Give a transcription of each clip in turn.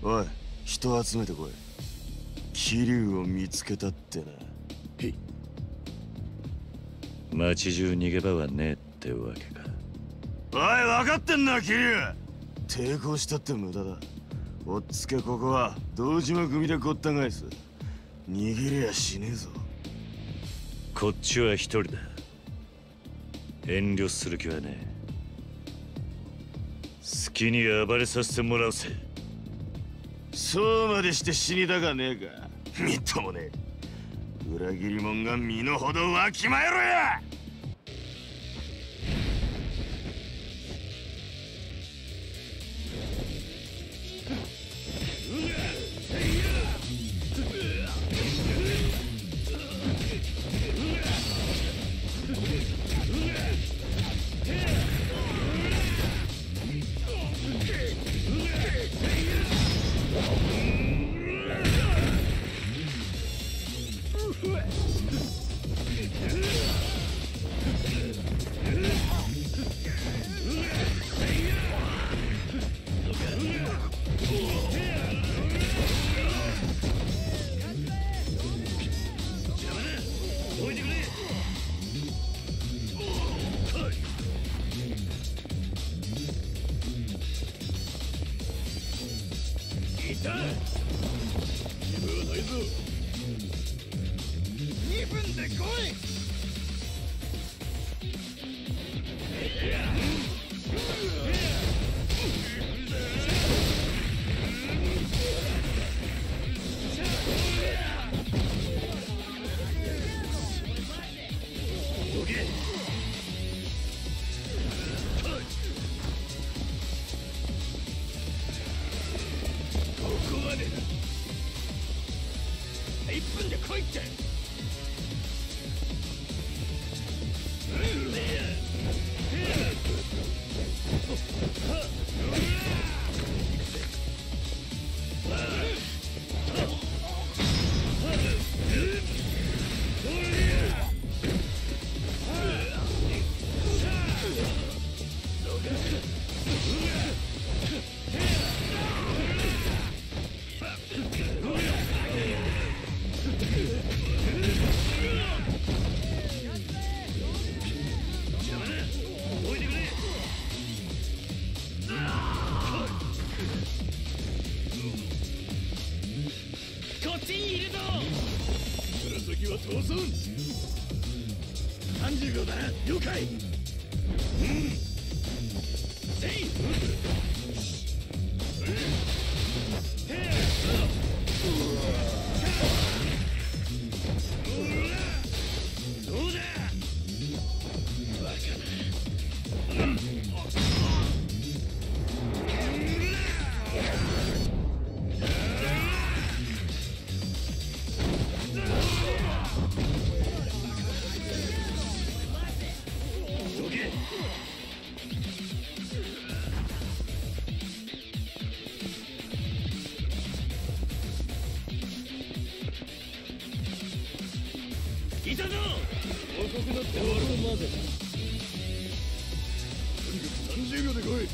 おい、人集めてこい。桐生を見つけたってな。 へい。 町中逃げ場はねえってわけか。 おい、分かってんな、桐生。抵抗したって無駄だ。おっつけ、ここは堂島組でごった返す。逃げりゃしねえぞ。 こっちは一人だ。遠慮する気はねえ。好きに暴れさせてもらうぜ。 そうまでして死にたかねえか。みっともねえ。裏切り者が身の程わきまえろや。 30秒だな。了解。いたぞ。遅くなって終わるまでだ。とにかく30秒で来い。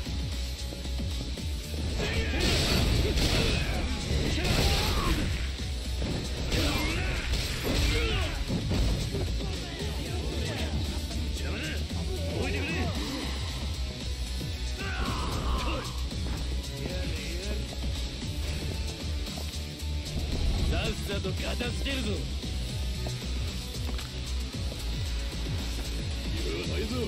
さっさと片付けるぞ。ないぞ。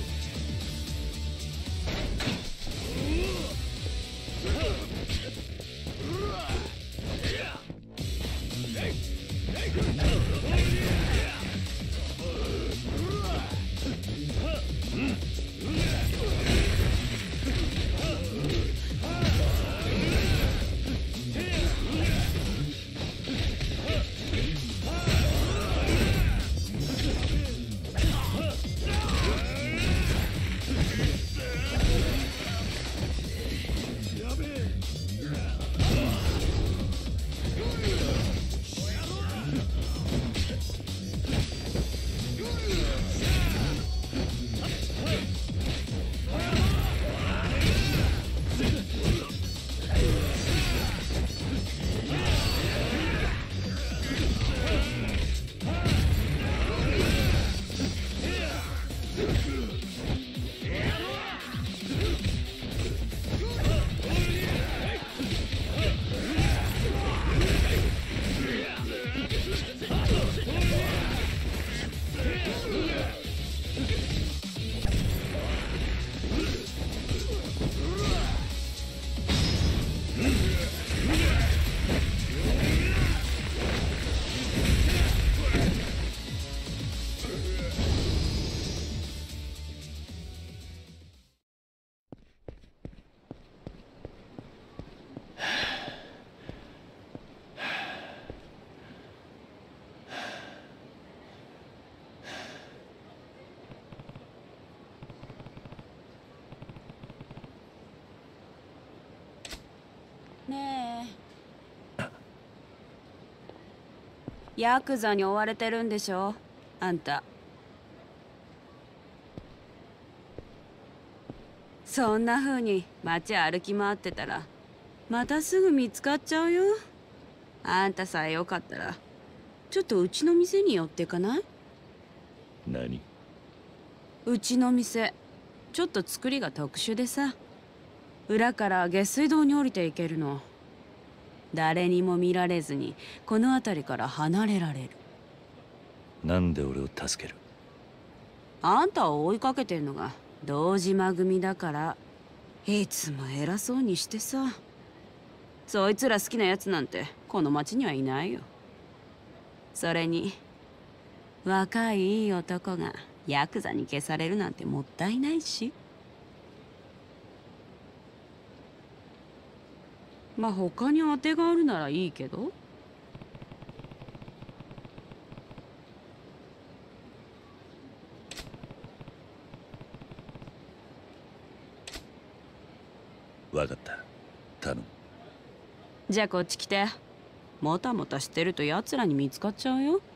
ねえ。ヤクザに追われてるんでしょあんた。そんな風に街歩き回ってたらまたすぐ見つかっちゃうよ。あんたさえよかったらちょっとうちの店に寄ってかない？ 何？ うちの店ちょっと作りが特殊でさ、裏から下水道に降りていけるの。誰にも見られずにこの辺りから離れられる。 なんで俺を助ける？ あんたを追いかけてんのが堂島組だから。いつも偉そうにしてさ。そいつら好きなやつなんてこの町にはいないよ。それに若いいい男がヤクザに消されるなんてもったいないし。まあ他に当てがあるならいいけど。 わかった。頼む。 じゃあこっち来て。もたもたしてると奴らに見つかっちゃうよ。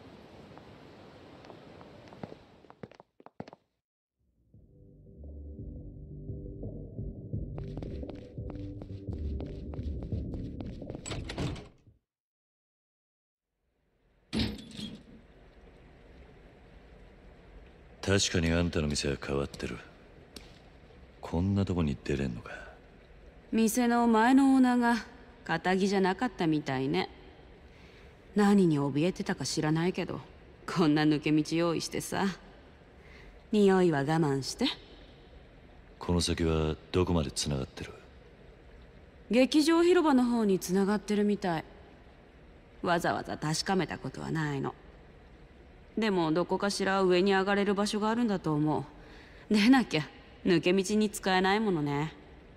確かにあんたの店は変わってる。こんなとこに出れんのか。 店の前のオーナーが堅気じゃなかったみたいね。何に怯えてたか知らないけど、こんな抜け道用意してさ。匂いは我慢して。 この先はどこまで繋がってる？ 劇場広場の方に繋がってるみたい。わざわざ確かめたことはないの。でもどこかしら上に上がれる場所があるんだと思う。でなきゃ抜け道に使えないものね。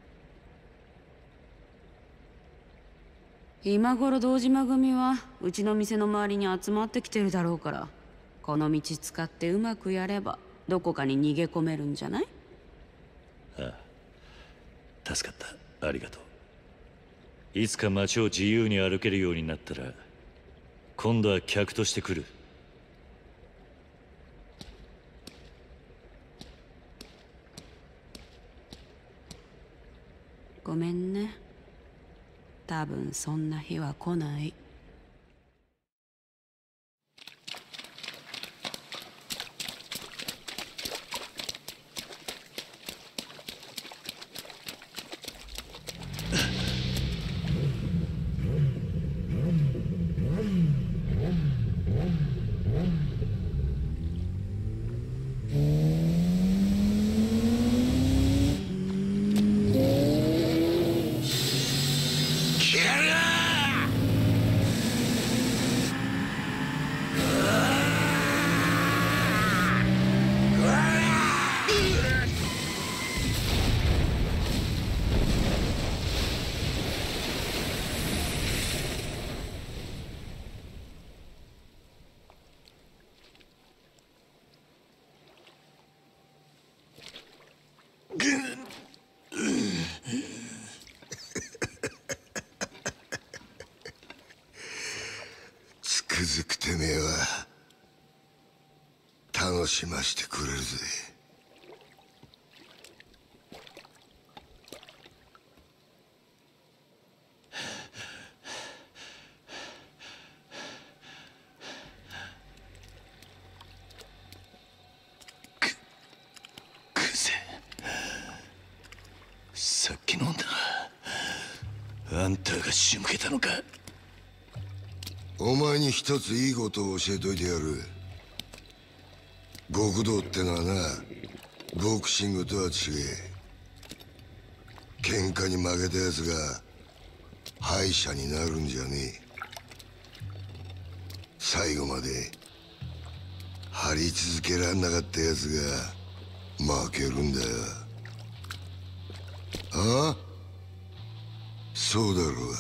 今頃堂島組はうちの店の周りに集まってきてるだろうから、この道使ってうまくやればどこかに逃げ込めるんじゃない？ ああ、助かった。ありがとう。いつか街を自由に歩けるようになったら今度は客として来る。 ごめんね。多分そんな日は来ない。 つくづくてめえは楽しましてくれるぜ。 さっき飲んだ。あんたが仕向けたのか？ お前に一ついいことを教えといてやる。極道ってのはな、ボクシングとは違え。喧嘩に負けたやつが敗者になるんじゃねえ。最後まで張り続けらんなかったやつが負けるんだよ。ああ、そうだろうが。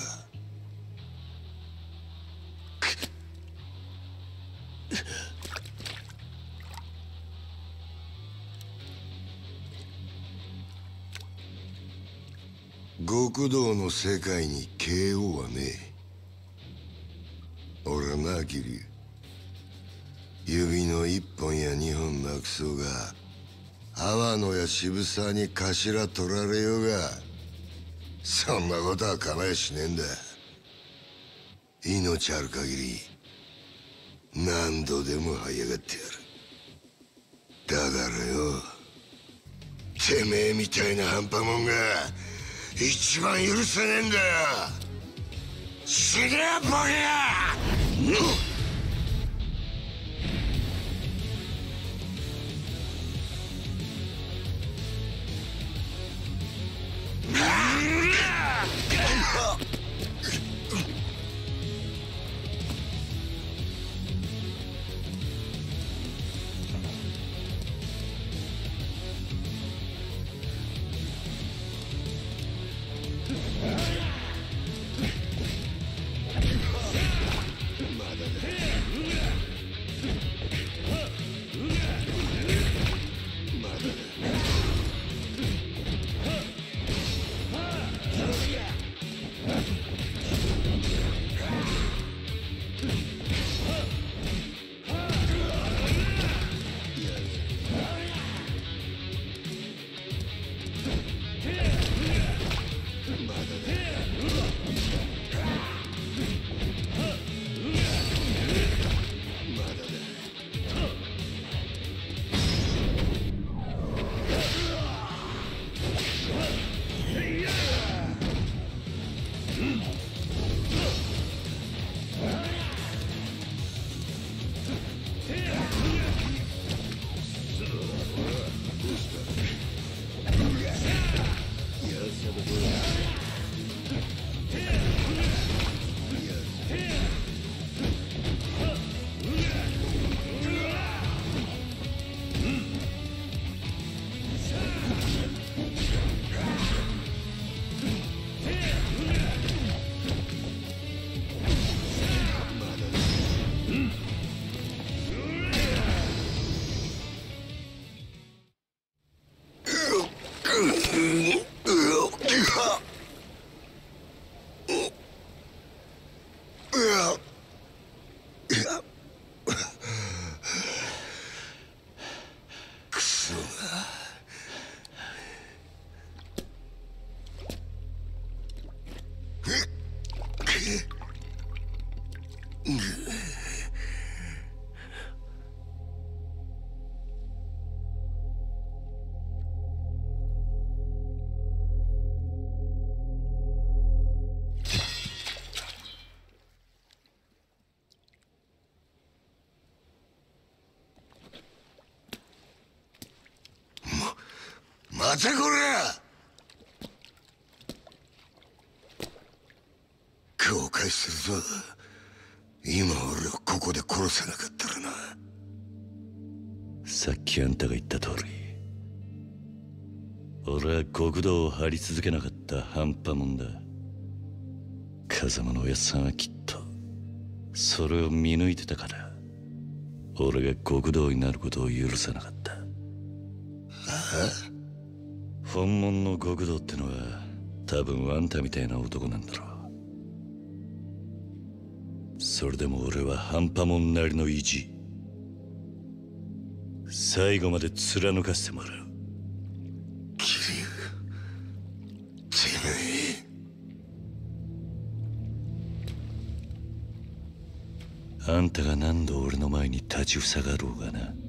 極極道の世界に KO はねえ。俺はな、桐生、指の1本や2本なくそうが天野や渋沢に頭取られようがそんなことは構えしねえんだ。命ある限り何度でも這い上がってやる。だからよ、てめえみたいな半端もんが一番許せねえんだよ。死ねやボケや！待てこら！後悔するぞ。今俺をここで殺せなかったらな。 さっきあんたが言った通り、俺は極道を張り続けなかった半端もんだ。風間のおやっさんはきっとそれを見抜いてたから、俺が極道になることを許さなかった。本物の極道ってのは多分あんたみたいな男なんだろう。それでも俺は半端もんなりの意地、最後まで貫かせてもらう。 桐生、てめえ。 あんたが何度俺の前に立ちふさがろうがな、